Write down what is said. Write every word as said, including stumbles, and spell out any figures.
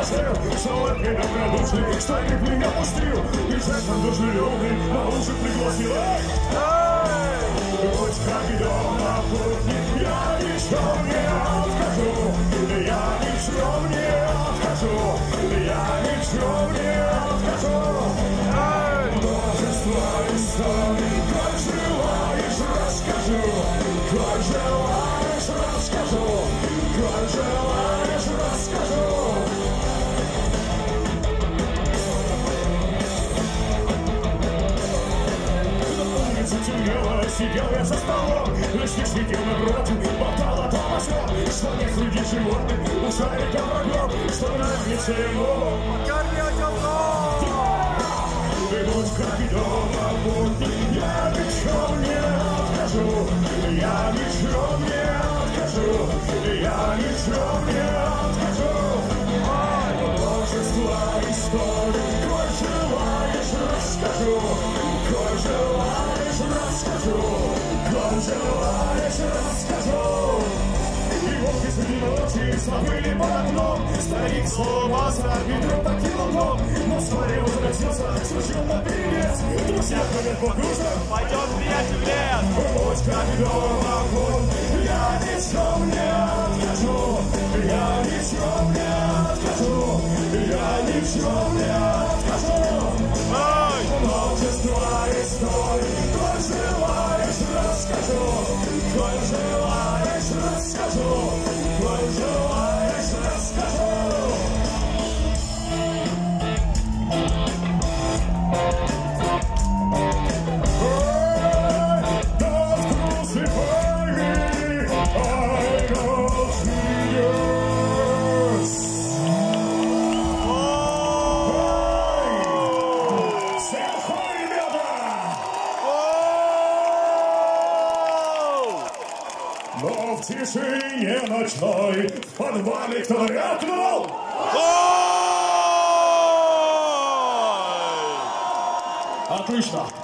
постель, снова перед радушный, что я меня пустил, и жать нам дружелюбный, на ужин пригласил. Хоть как и дома путник, я ничего не откажу, я ничего не откажу, я ничего не откажу. Множество историй, как желаешь, расскажу, как желаешь, расскажу, как желаешь, расскажу. Темнело, сидел я за столом, лишь не сидел напротив, болтал о том о сём, что не следит животных, ушарит он врагов, что нравится ему. Покорми отелком! Ты будь как и дома, путник, я ничего не откажу, я ничего не откажу, я ничего не откажу. Множество историй, коль желаешь, расскажу, коль желаешь, расскажу, коль желаешь, расскажу. И волки среди ночи завыли под окном, старик слово оставит друг таким углом, но вскоре возвратился, слушал на перевес, друзья ходят по кружам. Пойдем, приятель, в лес! Будь как дома, будь, я ничего не откажу, я ничего не откажу, я ничего не откажу. Множество историй, коль желаешь, расскажу, коль желаешь, расскажу, коль желаешь, расскажу. Но в тишине ночной в подвале кто-то рявкнул. Отлично.